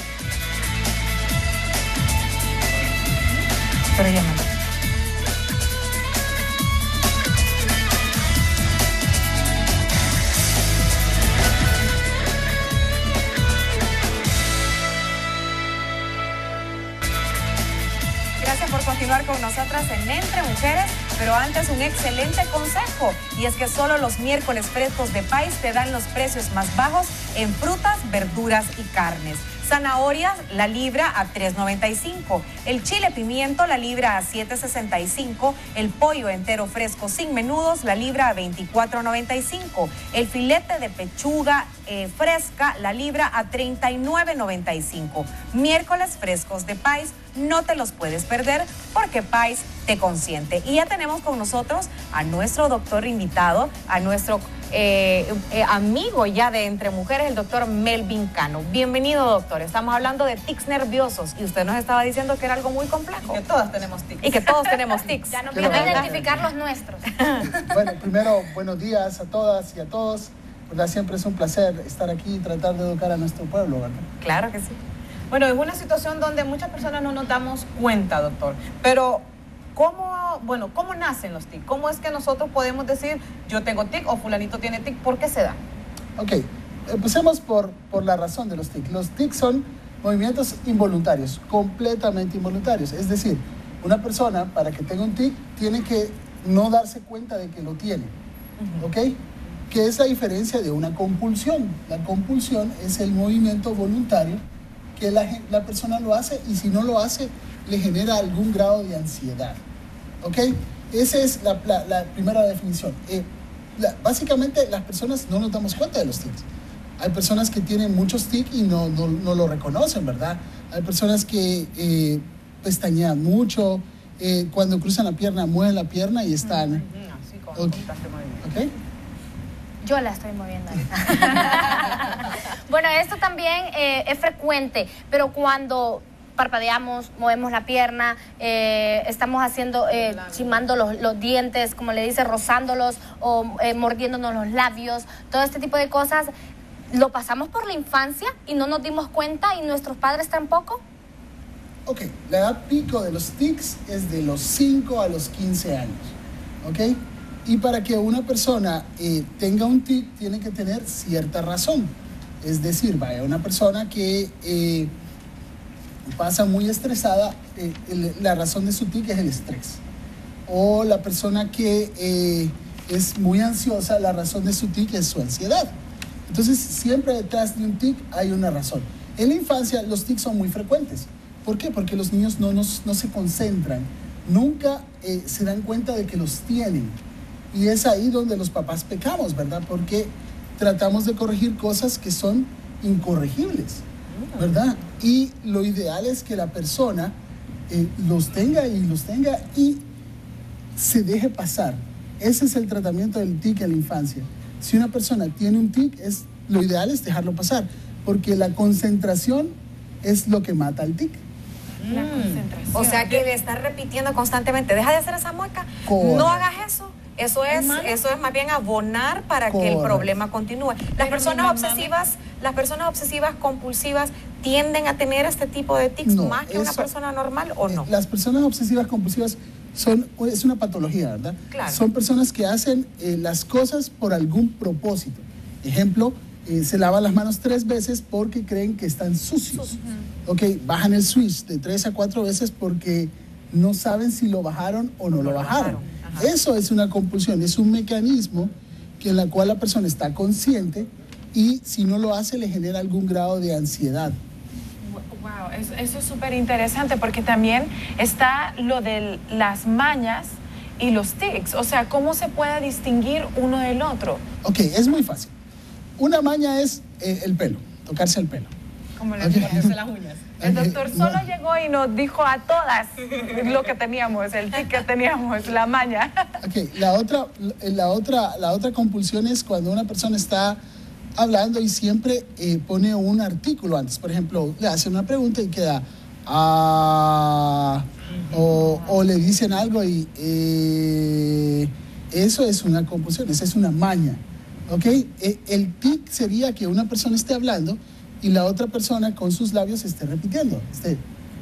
Pero ya no. Gracias por continuar con nosotras en Entre Mujeres, pero antes un excelente consejo, y es que solo los miércoles frescos de País te dan los precios más bajos en frutas, verduras y carnes. Zanahorias, la libra a tres noventa y cinco. El chile pimiento, la libra a siete sesenta y cinco. El pollo entero fresco sin menudos, la libra a veinticuatro noventa y cinco. El filete de pechuga eh, fresca, la libra a treinta y nueve noventa y cinco. Miércoles frescos de Pais, no te los puedes perder porque Pais te consiente. Y ya tenemos con nosotros a nuestro doctor invitado, a nuestro eh, eh, amigo ya de Entre Mujeres, el doctor Melvin Cano. Bienvenido, doctor. Estamos hablando de tics nerviosos y usted nos estaba diciendo que era algo muy complejo. Y que todas tenemos tics. Y que todos tenemos tics. Ya nos vamos a identificar los nuestros. Bueno, primero, buenos días a todas y a todos. ¿Verdad? Siempre es un placer estar aquí y tratar de educar a nuestro pueblo, ¿verdad? Claro que sí. Bueno, es una situación donde muchas personas no nos damos cuenta, doctor. Pero, ¿cómo, bueno, ¿cómo nacen los tics? ¿Cómo es que nosotros podemos decir, yo tengo tic o fulanito tiene tic? ¿Por qué se da? Ok, empecemos por, por la razón de los tics. Los tics son movimientos involuntarios, completamente involuntarios. Es decir, una persona, para que tenga un tic, tiene que no darse cuenta de que lo tiene. Uh-huh. ¿Ok? ¿Qué es la diferencia de una compulsión? La compulsión es el movimiento voluntario que la, la persona lo hace y si no lo hace, le genera algún grado de ansiedad. ¿Ok? Esa es la, la, la primera definición. Eh, la, básicamente, las personas no nos damos cuenta de los tics. Hay personas que tienen muchos tics y no, no, no lo reconocen, ¿verdad? Hay personas que eh, pestañean mucho, eh, cuando cruzan la pierna, mueven la pierna y están... Así como okay. ¿Ok? Yo la estoy moviendo ahorita. Bueno, esto también eh, es frecuente, pero cuando parpadeamos, movemos la pierna, eh, estamos haciendo, eh, chimando los, los dientes, como le dice, rozándolos o eh, mordiéndonos los labios, todo este tipo de cosas, ¿lo pasamos por la infancia y no nos dimos cuenta y nuestros padres tampoco? Ok, la edad pico de los tics es de los cinco a los quince años, ¿ok? Y para que una persona eh, tenga un tic, tiene que tener cierta razón. Es decir, vaya, una persona que eh, pasa muy estresada, eh, el, la razón de su tic es el estrés. O la persona que eh, es muy ansiosa, la razón de su tic es su ansiedad. Entonces, siempre detrás de un tic hay una razón. En la infancia, los tics son muy frecuentes. ¿Por qué? Porque los niños no, nos, no se concentran, nunca eh, se dan cuenta de que los tienen. Y es ahí donde los papás pecamos, ¿verdad? Porque tratamos de corregir cosas que son incorregibles, ¿verdad? Y lo ideal es que la persona eh, los tenga y los tenga y se deje pasar. Ese es el tratamiento del tic en la infancia. Si una persona tiene un tic, es, lo ideal es dejarlo pasar, porque la concentración es lo que mata al tic. La concentración. O sea que de estar repitiendo constantemente, deja de hacer esa mueca, Correcto. No hagas eso. Eso es, eso es más bien abonar para Correcto. Que el problema continúe. Las personas obsesivas, las personas obsesivas compulsivas tienden a tener este tipo de tics no, más que eso, una persona normal, ¿o no? Las personas obsesivas compulsivas son, es una patología, ¿verdad? Claro. Son personas que hacen eh, las cosas por algún propósito. Ejemplo, eh, se lavan las manos tres veces porque creen que están sucios. Uh-huh. Ok, bajan el switch de tres a cuatro veces porque no saben si lo bajaron o no, no lo bajaron. bajaron. Eso es una compulsión, es un mecanismo que en la cual la persona está consciente y si no lo hace le genera algún grado de ansiedad. Wow, eso, eso es súper interesante porque también está lo de las mañas y los tics, o sea, ¿cómo se puede distinguir uno del otro? Ok, es muy fácil. Una maña es eh, el pelo, tocarse el pelo. Como le okay. Ponerse las uñas. El doctor solo no. llegó y nos dijo a todas lo que teníamos, el tic que teníamos, la maña. Ok, la otra, la otra, la otra compulsión es cuando una persona está hablando y siempre eh, pone un artículo antes. Por ejemplo, le hacen una pregunta y queda ah, o, o le dicen algo y eh, eso es una compulsión, esa es una maña. Ok, eh, el tic sería que una persona esté hablando y la otra persona con sus labios esté repitiendo. Esté.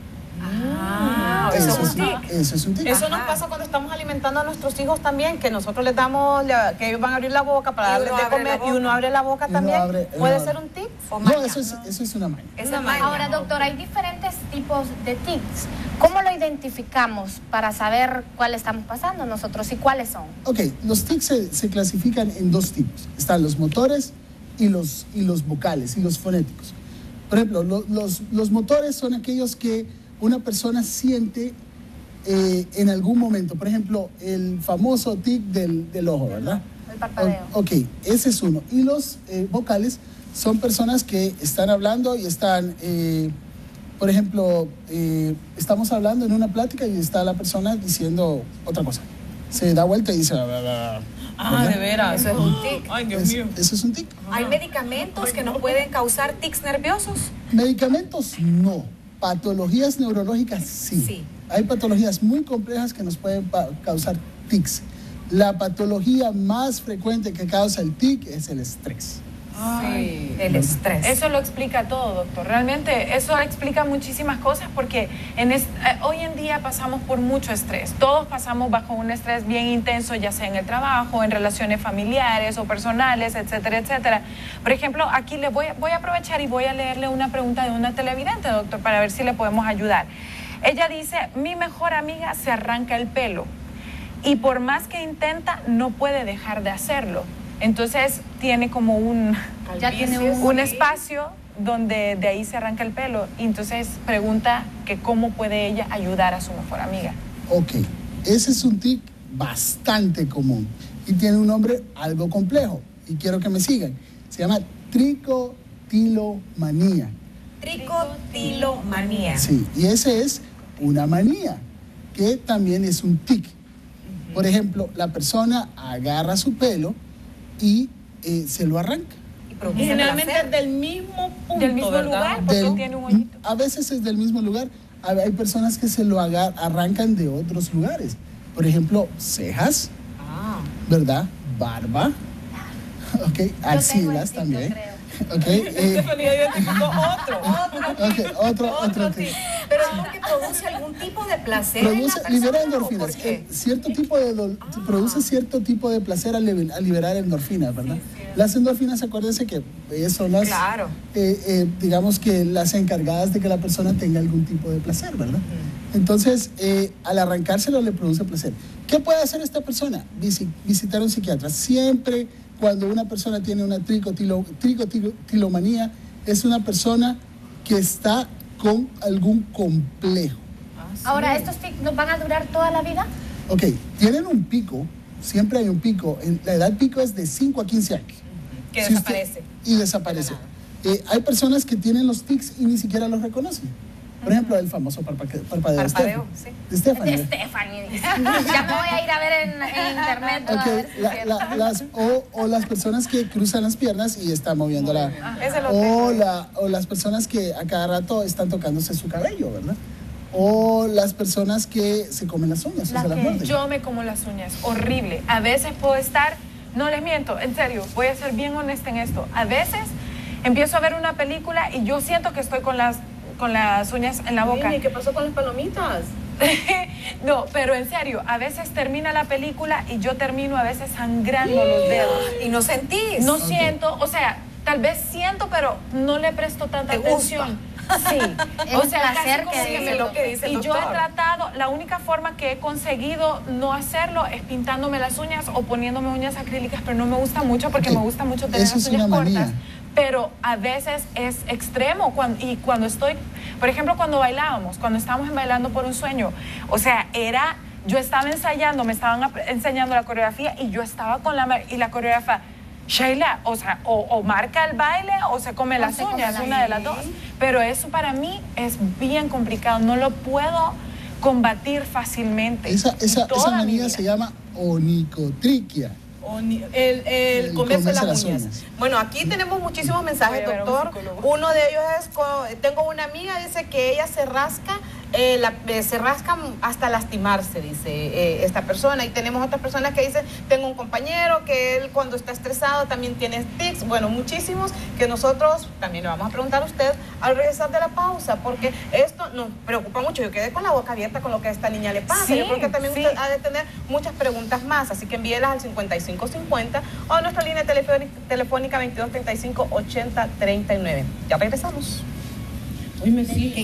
Ah, eso, eso, es un tic. eso es un tic. Eso nos pasa cuando estamos alimentando a nuestros hijos también, que nosotros les damos, que ellos van a abrir la boca para darles de comer y uno abre la boca también. Abre, ¿Puede abre. ser un tic? ¿O no, eso es, eso es una maña. Es una maña. Ahora, doctor, hay diferentes tipos de tics. ¿Cómo lo identificamos para saber cuál estamos pasando nosotros y cuáles son? Ok, los tics se, se clasifican en dos tipos. Están los motores y los, y los vocales y los fonéticos. Por ejemplo, lo, los, los motores son aquellos que una persona siente eh, en algún momento. Por ejemplo, el famoso tic del, del ojo, ¿verdad? El parpadeo. O, ok, ese es uno. Y los eh, vocales son personas que están hablando y están, eh, por ejemplo, eh, estamos hablando en una plática y está la persona diciendo otra cosa. Se da vuelta y dice... Bla, bla, bla, Ah, de veras. Eso es un tic. Ay, Dios es, mío. eso es un tic. ¿Hay medicamentos que nos pueden causar tics nerviosos? Medicamentos no, patologías neurológicas sí. Sí. Hay patologías muy complejas que nos pueden pa- causar tics. La patología más frecuente que causa el tic es el estrés. Ay. El estrés. Eso lo explica todo, doctor. Realmente eso explica muchísimas cosas porque en es, eh, hoy en día pasamos por mucho estrés. Todos pasamos bajo un estrés bien intenso, ya sea en el trabajo, en relaciones familiares o personales, etcétera, etcétera. Por ejemplo, aquí le voy, voy a aprovechar y voy a leerle una pregunta de una televidente, doctor, para ver si le podemos ayudar. Ella dice, mi mejor amiga se arranca el pelo y por más que intenta no puede dejar de hacerlo. Entonces tiene como un, Ya tiene un- un espacio donde de ahí se arranca el pelo. Y entonces pregunta que cómo puede ella ayudar a su mejor amiga. Ok, ese es un tic bastante común y tiene un nombre algo complejo y quiero que me sigan. Se llama tricotilomanía. Tricotilomanía. Sí, y ese es una manía que también es un tic. Por ejemplo, la persona agarra su pelo y eh, se lo arranca. Y produce Generalmente placer. del mismo punto, Del mismo ¿verdad? lugar. Porque Del- tiene un hoyito. a veces es del mismo lugar. A- Hay personas que se lo agar- arrancan de otros lugares. Por ejemplo, cejas, Ah. ¿verdad? Barba, ok, axilas tengo el tic, también. creo. Ok, eh, Estefanía identificó otro. ok, otro, otro tic. Pero es porque produce algún tipo de placer. en la Produce, persona, libera ¿o endorfinas. por qué? Eh, cierto tipo de dol- produce cierto tipo de placer al, liber- al liberar endorfinas, ¿verdad? Las endorfinas, acuérdense que eh, son las, Claro. eh, eh, digamos que las encargadas de que la persona tenga algún tipo de placer, ¿verdad? Entonces, eh, al arrancárselo le produce placer. ¿Qué puede hacer esta persona? Visi- visitar a un psiquiatra. Siempre cuando una persona tiene una tricotilo- tricotilomanía, es una persona que está con algún complejo. Ahora, ¿estos tics nos van a durar toda la vida? Ok, tienen un pico, siempre hay un pico. En- La edad pico es de cinco a quince años. Que Si usted- desaparece. y desaparece. Eh, hay personas que tienen los tics y ni siquiera los reconocen. Por ejemplo, el famoso parpa- parpadeo, de Parpadeo, Stefan- sí. de Stephanie. De Stephanie. dice. Ya me voy a ir a ver en, en internet. a Ok, ver si la- es la- cierto. las, o, o las personas que cruzan las piernas y están moviendo la... Ese lo O, tengo. la, o las personas que a cada rato están tocándose su cabello, ¿verdad? O las personas que se comen las uñas, o La se las que muerden. Yo me como las uñas, horrible. A veces puedo estar, no les miento, en serio, voy a ser bien honesta en esto. A veces empiezo a ver una película y yo siento que estoy con las, con las uñas en la boca. ¿Y qué pasó con las palomitas? No, pero en serio, a veces termina la película y yo termino a veces sangrando los dedos. Y no sentís. No siento, o sea, tal vez siento, pero no le presto tanta ¿Te gusta? atención. Sí, Es o un sea, placer casi que como dice me lo que dice el y yo he doctor. tratado, la única forma que he conseguido no hacerlo es pintándome las uñas o poniéndome uñas acrílicas, pero no me gusta mucho porque Ok, me gusta mucho tener eso las es uñas una cortas. manía. Pero a veces es extremo cuando, y cuando estoy, por ejemplo, cuando bailábamos, cuando estábamos en Bailando por un Sueño, o sea, era, yo estaba ensayando, me estaban ap- enseñando la coreografía y yo estaba con la, ma- y la coreógrafa, Sheila, o sea, o, o marca el baile o se come O las se come uñas, las una de las dos. Pero eso para mí es bien complicado, no lo puedo combatir fácilmente. Esa, esa, Toda esa mi manía vida. se llama onicotriquia. O ni- El, el, El comerse comerse las las uñas. uñas. Bueno, aquí tenemos muchísimos mensajes, Voy a ver a un doctor. psicólogo. Uno de ellos es, co- tengo una amiga, dice que ella se rasca, eh, la- eh, se rasca hasta lastimarse, dice eh, esta persona. Y tenemos otras personas que dicen, tengo un compañero que él cuando está estresado también tiene tics. Bueno, muchísimos que nosotros también le vamos a preguntar a usted al regresar de la pausa, porque esto nos preocupa mucho. Yo quedé con la boca abierta con lo que a esta niña le pasa. Sí, Yo creo que también sí. usted ha de tener muchas preguntas más, así que envíelas al cincuenta y cinco cincuenta o a nuestra línea telefónica, telefónica veintidós treinta y cinco ochenta treinta y nueve. Ya regresamos. Hoy me sigue.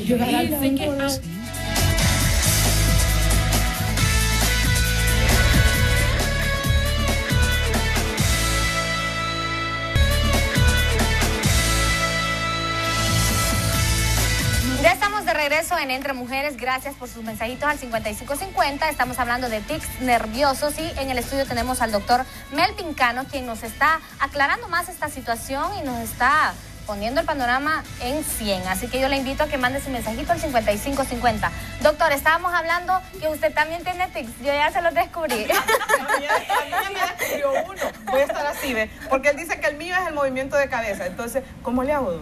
regreso en Entre Mujeres. Gracias por sus mensajitos al cincuenta y cinco cincuenta. Estamos hablando de tics nerviosos y en el estudio tenemos al doctor Melvin Cano, quien nos está aclarando más esta situación y nos está poniendo el panorama en cien. Así que yo le invito a que mande su mensajito al cincuenta y cinco cincuenta. Doctor, estábamos hablando que usted también tiene tics. Yo ya se los descubrí. A mí ya me descubrió uno. Voy a estar así, ¿ve? Porque él dice que el mío es el movimiento de cabeza. Entonces, ¿cómo le hago,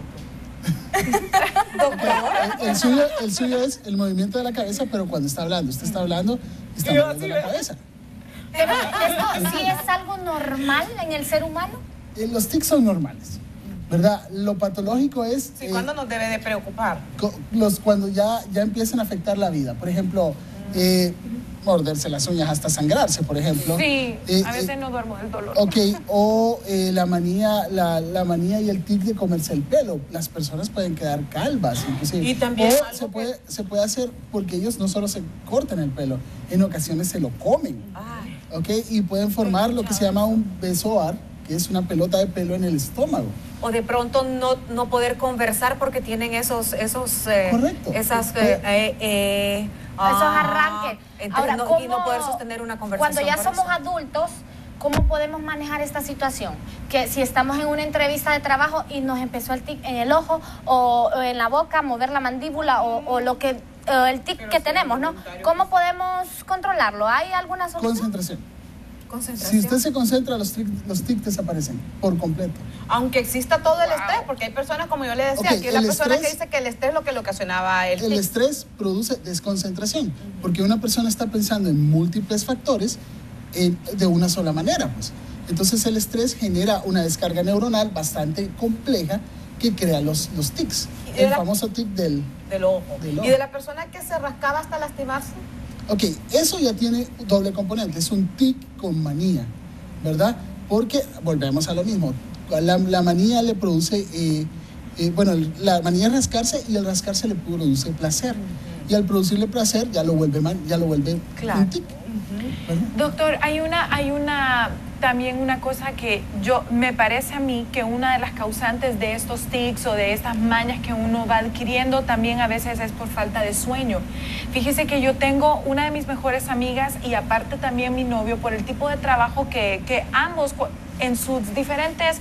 doctor? El, el, suyo, el suyo es el movimiento de la cabeza, pero cuando está hablando, usted está hablando, está moviendo la cabeza. Pero esto sí es algo normal en el ser humano. Eh, los tics son normales, ¿verdad? Lo patológico es... Sí, eh, ¿cuándo nos debe de preocupar? Los, cuando ya, ya empiezan a afectar la vida. Por ejemplo, eh, morderse las uñas hasta sangrarse, por ejemplo. Sí, eh, a veces eh, no duermo del dolor. Ok, o eh, la manía la, la manía y el tic de comerse el pelo. Las personas pueden quedar calvas, inclusive. Y también o se puede, se puede hacer porque ellos no solo se cortan el pelo, en ocasiones se lo comen. Ay. Ok, y pueden formar lo que se llama un besoar, que es una pelota de pelo en el estómago. O de pronto no, no poder conversar porque tienen esos... esos eh, Correcto. Esas... Eh, eh, eh, Esos ah, arranques. entonces Ahora, no- y no ¿cómo- poder sostener una conversación. Cuando ya por somos eso. adultos, ¿cómo podemos manejar esta situación? Que si estamos en una entrevista de trabajo y nos empezó el tic en el ojo o, o en la boca, mover la mandíbula o, o lo que o el tic que tenemos, ¿no? ¿Cómo podemos controlarlo? ¿Hay alguna solución? Concentración. Concentración. Si usted se concentra, los tics los tic desaparecen por completo. Aunque exista todo el estrés, porque hay personas, como yo le decía, Ok, que es la el persona estrés- que dice que el estrés es lo que le ocasionaba el El tic. estrés produce desconcentración, porque una persona está pensando en múltiples factores eh, de una sola manera, pues. Entonces el estrés genera una descarga neuronal bastante compleja que crea los, los tics. Y de El la- famoso tic del... Del ojo. Del ojo. Y de la persona que se rascaba hasta lastimarse. Ok, eso ya tiene doble componente, es un tic con manía, ¿verdad? Porque volvemos a lo mismo, la, la manía le produce, eh, eh, bueno, la manía es rascarse y el rascarse le produce placer. Y al producirle placer ya lo vuelve, man- ya lo vuelve Claro. un tic. ¿verdad? Doctor, hay una, hay una, también una cosa que yo, me parece a mí que una de las causantes de estos tics o de estas mañas que uno va adquiriendo también a veces es por falta de sueño. Fíjese que yo tengo una de mis mejores amigas y aparte también mi novio por el tipo de trabajo que, que ambos cu- en sus diferentes...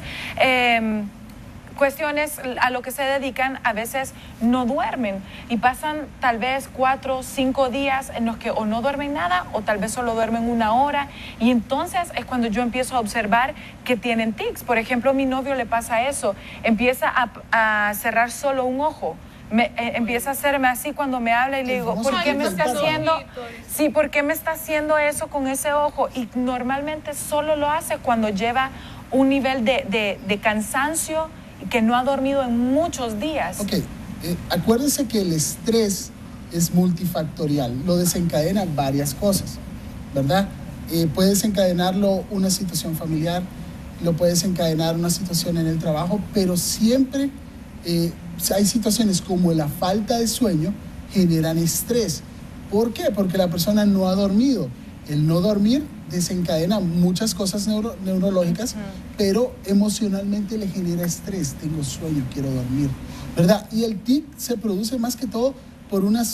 Eh, cuestiones a lo que se dedican, a veces no duermen y pasan tal vez cuatro, cinco días en los que o no duermen nada o tal vez solo duermen una hora y entonces es cuando yo empiezo a observar que tienen tics. Por ejemplo, a mi novio le pasa eso, empieza a, a cerrar solo un ojo. Me, eh, empieza a hacerme así cuando me habla y le digo, ¿por qué me está haciendo? Sí, ¿por qué me está haciendo eso con ese ojo? Y normalmente solo lo hace cuando lleva un nivel de, de, de cansancio que no ha dormido en muchos días. Ok, eh, acuérdense que el estrés es multifactorial, lo desencadena varias cosas, ¿verdad? Eh, puede desencadenarlo una situación familiar, lo puede desencadenar una situación en el trabajo, pero siempre eh, hay situaciones como la falta de sueño generan estrés. ¿Por qué? Porque la persona no ha dormido. El no dormir desencadena muchas cosas neuro, neurológicas, uh-huh. pero emocionalmente le genera estrés. Tengo sueño, quiero dormir, ¿verdad? Y el tic se produce más que todo por una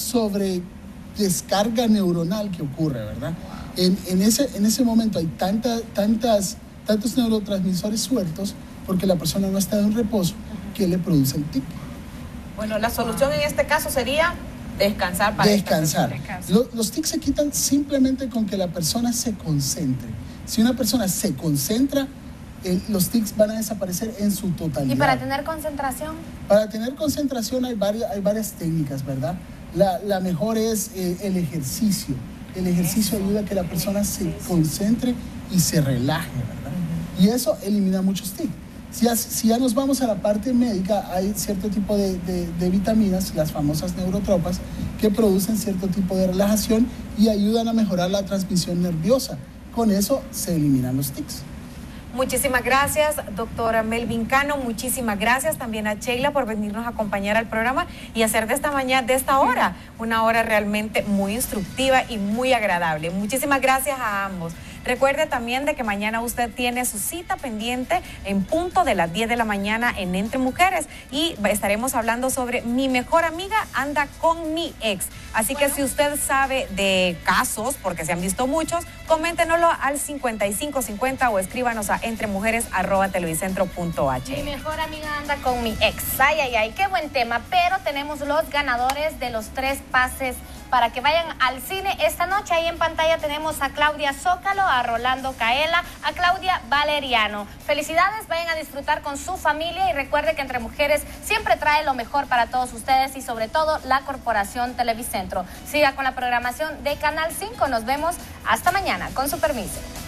sobredescarga neuronal que ocurre, ¿verdad? Wow. En, en, ese, en ese momento hay tanta, tantas, tantos neurotransmisores sueltos porque la persona no ha estado en reposo uh-huh. que le produce el tic. Bueno, la solución en este caso sería... Descansar para Descansar. Los, los tics se quitan simplemente con que la persona se concentre. Si una persona se concentra, eh, los tics van a desaparecer en su totalidad. ¿Y para tener concentración? Para tener concentración hay varias, hay varias técnicas, ¿verdad? La, la mejor es eh, el ejercicio. El ejercicio eso, ayuda a que la persona se concentre y se relaje, ¿verdad? Uh-huh. Y eso elimina muchos tics. Si ya, si ya nos vamos a la parte médica, hay cierto tipo de, de, de vitaminas, las famosas neurotropas, que producen cierto tipo de relajación y ayudan a mejorar la transmisión nerviosa. Con eso se eliminan los tics. Muchísimas gracias, doctora Melvin Cano. Muchísimas gracias también a Sheila por venirnos a acompañar al programa y hacer de esta mañana, de esta hora, una hora realmente muy instructiva y muy agradable. Muchísimas gracias a ambos. Recuerde también de que mañana usted tiene su cita pendiente en punto de las diez de la mañana en Entre Mujeres y estaremos hablando sobre mi mejor amiga anda con mi ex. Así bueno. que si usted sabe de casos, porque se han visto muchos, coméntenoslo al cincuenta y cinco cincuenta o escríbanos a entremujeres arroba televicentro punto h. Mi mejor amiga anda con mi ex. Ay, ay, ay, qué buen tema. Pero tenemos los ganadores de los tres pases para que vayan al cine esta noche. Ahí en pantalla tenemos a Claudia Zócalo, a Rolando Caela, a Claudia Valeriano. Felicidades, vayan a disfrutar con su familia y recuerde que Entre Mujeres siempre trae lo mejor para todos ustedes y sobre todo la Corporación Televicentro. Siga con la programación de Canal cinco. Nos vemos hasta mañana. Con su permiso.